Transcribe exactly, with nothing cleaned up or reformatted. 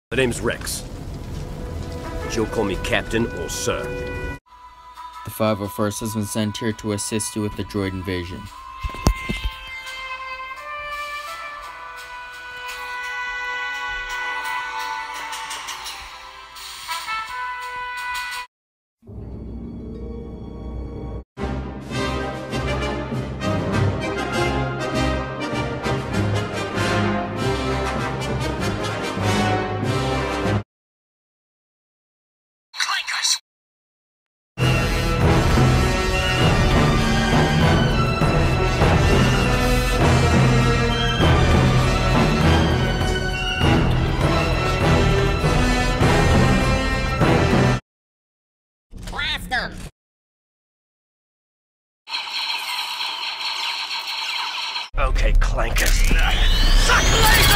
My name's Rex. But you'll call me Captain or Sir. The five oh first has been sent here to assist you with the droid invasion. Okay, clankers. Suck laser!